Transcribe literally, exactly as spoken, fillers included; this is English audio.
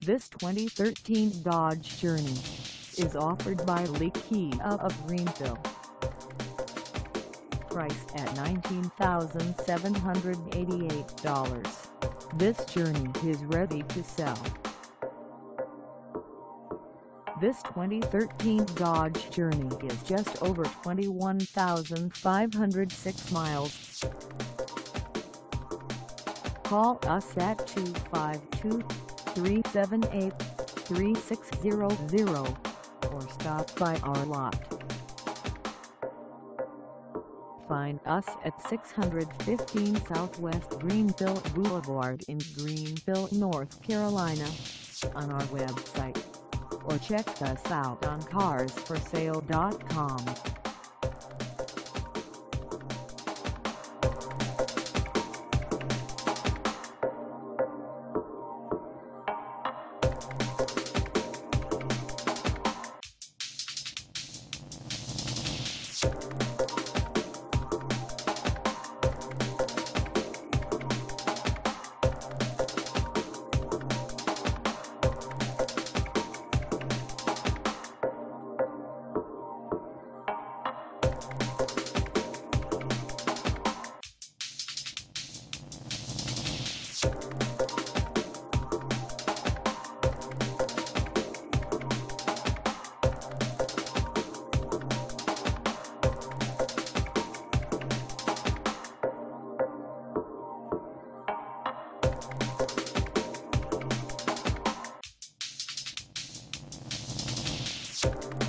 This twenty thirteen Dodge Journey is offered by Kia of Greenville. Priced at nineteen thousand seven hundred eighty-eight dollars, this Journey is ready to sell. This twenty thirteen Dodge Journey is just over twenty-one thousand five hundred six miles. Call us at two five two, three seven eight, three six zero zero or stop by our lot. Find us at six fifteen Southwest Greenville Boulevard in Greenville, North Carolina, on our website, or check us out on cars for sale dot com. You